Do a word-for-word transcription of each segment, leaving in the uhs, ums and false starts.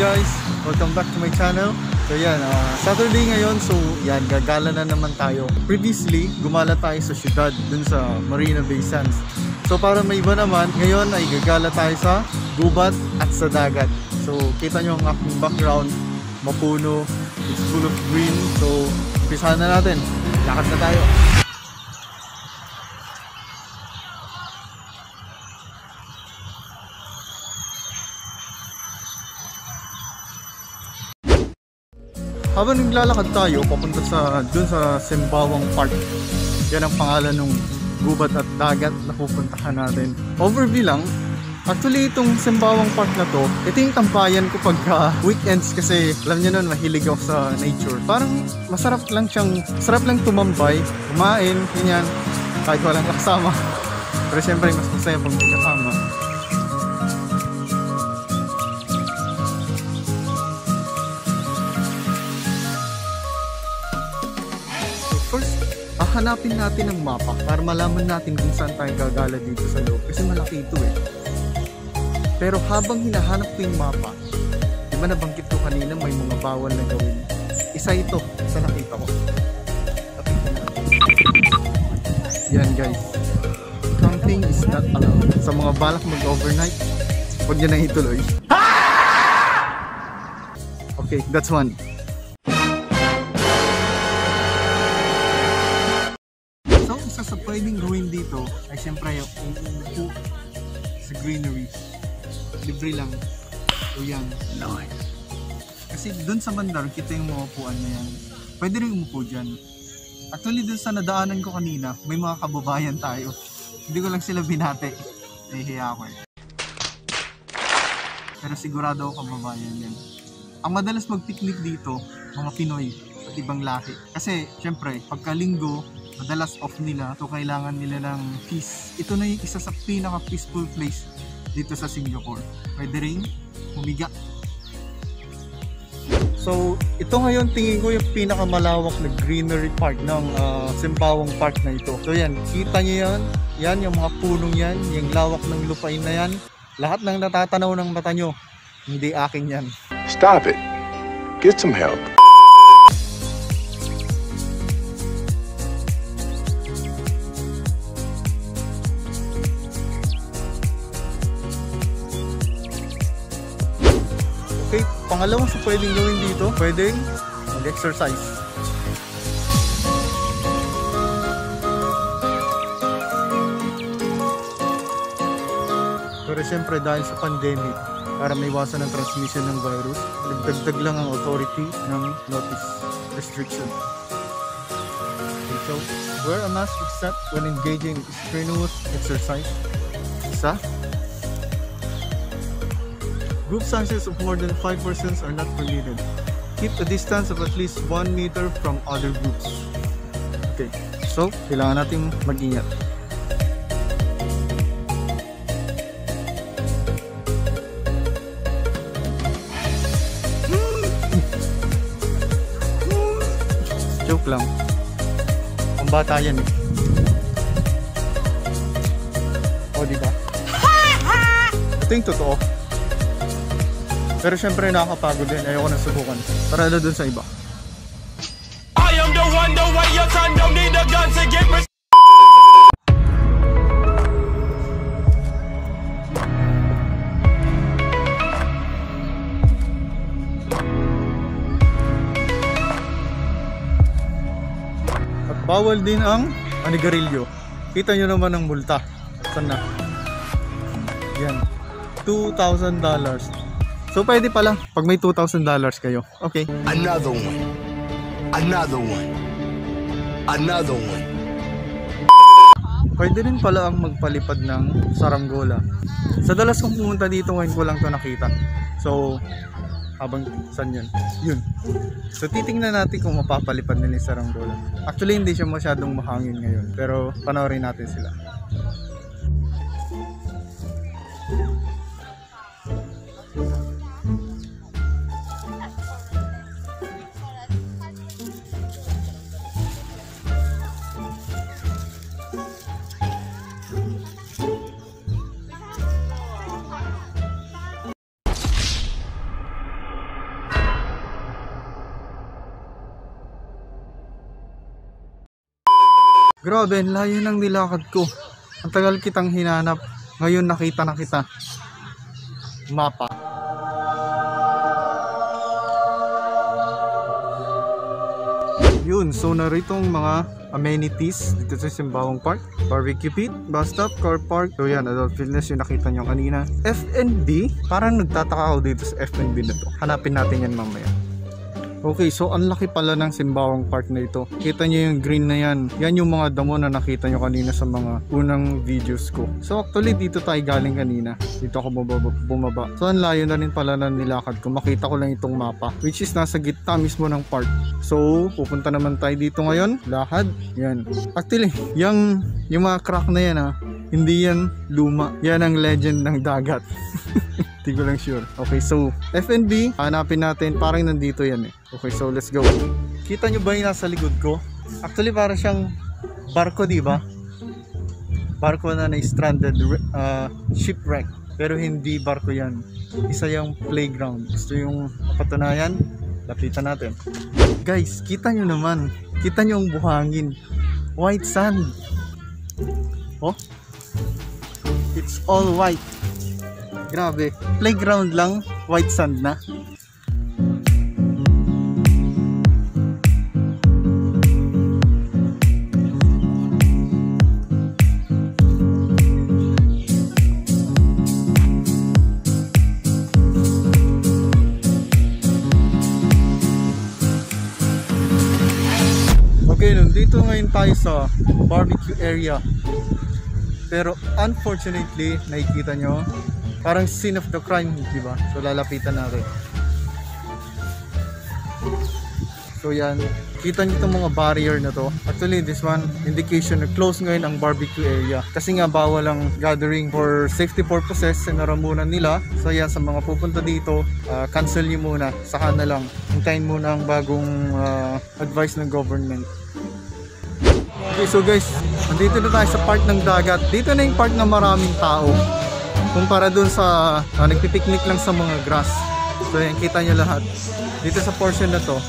guys, welcome back to my channel. So yan, uh, Saturday ngayon, so yan, gagala na naman tayo. Previously, gumala tayo sa syudad, dun sa Marina Bay Sands. So para may iba naman, ngayon ay gagala tayo sa gubat at sa dagat. So kita nyo ang aking background, mapuno, it's full of green. So umpisahan na natin, lakad na tayo. Habang naglalakad tayo papunta sa dun sa Sembawang Park, yan ang pangalan ng gubat at dagat na pupuntahan natin. Overview lang, actually itong Sembawang Park na to, ito yung tambayan ko pagka weekends kasi alam nyo nun, mahilig ako sa nature. Parang masarap lang siyang, masarap lang tumambay, kumain, ganyan, kahit walang kasama. Pero syempre mas masaya pag may kasama. Hanapin natin ang mapa para malaman natin kung saan tayo gagala dito sa loob kasi malaki ito eh. Pero habang hinahanap ko yung mapa, di ba nabanggit ko kanina may mga bawal na gawin. Isa ito sa nakita ko. Yan guys, camping is not allowed. Sa mga balak mag-overnight, huwag nyo nang ituloy. Okay, that's one. Sa pwedeng gawin dito ay siyempre yung umupo sa greenery, libre lang. So yan, nice. Kasi dun sa bandar kita yung mga upuan na yan, pwede rin umupo dyan. Actually dun sa nadaanan ko kanina may mga kababayan tayo, hindi ko lang sila binate, nahihiya ako eh, pero sigurado ako kababayan yan. Ang madalas mag picnic dito mga Pinoy at ibang lahi kasi siyempre pagka linggo madalas off nila, so kailangan nila ng peace. Ito na yung isa sa pinaka peaceful place dito sa Singapore. Pwede rin humiga. So ito ngayon tingin ko yung pinaka malawak na greenery park ng uh, Sembawang Park na ito. So yan, kita nyo yan, yan yung mga punong yan, yung lawak ng lupain na yan. Lahat ng natatanaw ng mata nyo, hindi akin yan. Stop it. Get some help. Okay, pangalawang sa pwedeng gawin dito, pwedeng mag-exercise. Pero siyempre dahil sa pandemic, para maiwasan ang transmission ng virus, nagdagdag lang ang authority ng notice restriction. Okay, so, wear a mask except when engaging in strenuous exercise. Isa. Group sizes of more than five persons are not permitted. Keep a distance of at least one meter from other groups. Okay, so kailangan natin mag-ingat. Joke lang. Ang bata yan eh. O diba? Ito yung totoo. Pero syempre nakakapagod din, ayoko na subukan. Para na dun sa iba. I am the one, the way your son don't need a gun to get me. At bawal din ang anigarilyo. Kita nyo naman ang multa. Saan na? Yan. two thousand dollars. So pwede pala pag may two thousand dollars kayo. Okay. Another one. Another one. Another one. Pwede rin pala ang magpalipad ng saranggola. Sa dalas kong pumunta dito ngayon ko lang to nakita. So habang saan yun? Yun. So titingnan natin kung mapapalipad nila yung saranggola. Actually hindi siya masyadong mahangin ngayon, pero panoorin natin sila. Grabe, ang layo ng nilakad ko. Ang tagal kitang hinanap. Ngayon nakita na kita. Mapa. Yun, so naritong mga amenities dito sa Sembawang Park. Barbecue pit, bus stop, car park. So yan, adult fitness yung nakita nyo kanina. F and B, parang nagtataka ako dito sa F and B na to. Hanapin natin yan mamaya. Okay, so ang laki pala ng Sembawang Park na ito. Kita nyo yung green na yan. Yan yung mga damo na nakita nyo kanina sa mga unang videos ko. So actually dito tayo galing kanina. Dito ako bumaba. bumaba. So ang layo na rin pala na nilakad ko. Makita ko lang itong mapa, which is nasa gitna mismo ng park. So pupunta naman tayo dito ngayon. Lakad. Yan. Actually, yung, yung mga crack na yan ha, hindi yan luma. Yan ang legend ng dagat. Hindi ko lang sure. Okay, so F and B, hanapin natin. Parang nandito yan eh. Okay, so let's go. Kita nyo ba yung nasa likod ko? Actually, parang siyang barko, di ba? Barko na na-stranded, uh, shipwreck. Pero hindi barko yan. Isa yung playground. Gusto yung patunayan? Lapitan natin. Guys, kita nyo naman. Kita nyo ang buhangin. White sand. Oh? It's all white. Grabe, playground lang, white sand na. Okay, nandito ngayon tayo sa barbecue area. Pero unfortunately, nakikita nyo, parang scene of the crime, di ba? So lalapitan natin. So yan, kita niyo itong mga barrier na to. Actually, this one indication na close ngayon ang barbecue area. Kasi nga bawal ang gathering for safety purposes. Sinaramunan nila. So yan, sa mga pupunta dito, uh, cancel niyo muna. Saka na lang. Hintayin muna ang bagong uh, advice ng government. Okay, so guys, nandito na tayo sa part ng dagat. Dito na yung part na maraming tao. Kumpara dun sa uh, nagpipiknik lang sa mga grass. So yan, kita nyo lahat. Dito sa portion na to,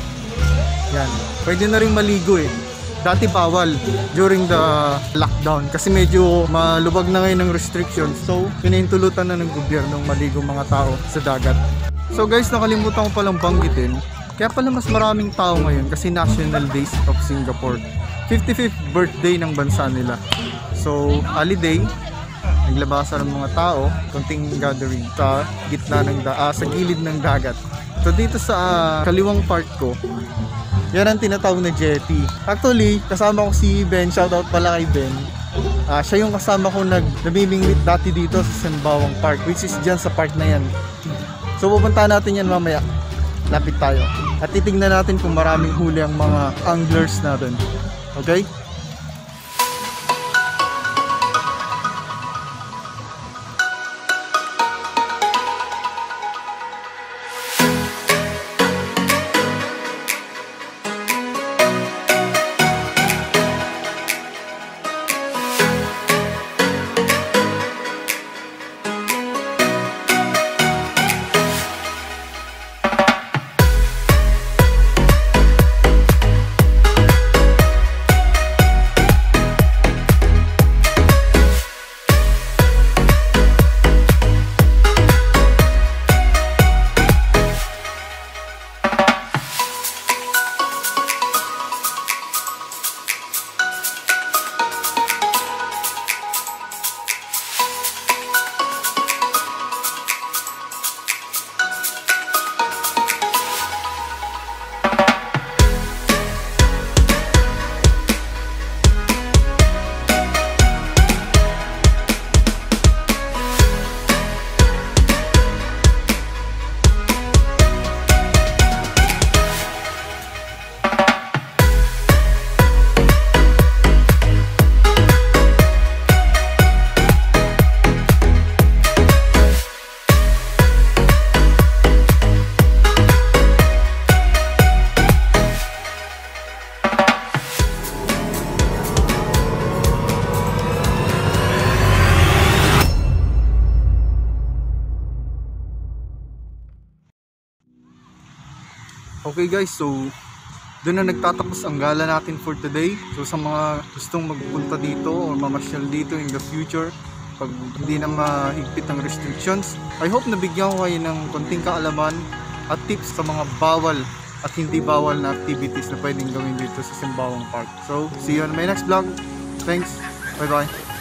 yan, pwede na rin maligo eh. Dati bawal during the lockdown kasi medyo malubag na ngayon ng restrictions. So pinahintulutan na ng gobyerno maligo mga tao sa dagat. So guys, nakalimutan ko palang banggitin, kaya pala mas maraming tao ngayon kasi National Days of Singapore, fifty-fifth birthday ng bansa nila. So holiday, naglabasan ng mga tao, konting gathering sa gitna ng da ah, sa gilid ng dagat. So dito sa uh, kaliwang part ko, yan ang tinatawag na jetty. Actually, kasama ko si Ben, shoutout pala kay Ben. Uh, siya yung kasama ko nag namimingwit dati dito sa Sembawang Park, which is dyan sa part na yan. So pupuntahan natin yan mamaya. Lapit tayo. At titignan natin kung maraming huli ang mga anglers natin. Okay? Okay guys, so doon na nagtatapos ang gala natin for today. So sa mga gustong magpunta dito o mamasyal dito in the future, pag hindi na mahigpit ang restrictions, I hope nabigyan ko kayo ng konting kaalaman at tips sa mga bawal at hindi bawal na activities na pwedeng gawin dito sa Sembawang Park. So see you on my next vlog. Thanks, bye bye.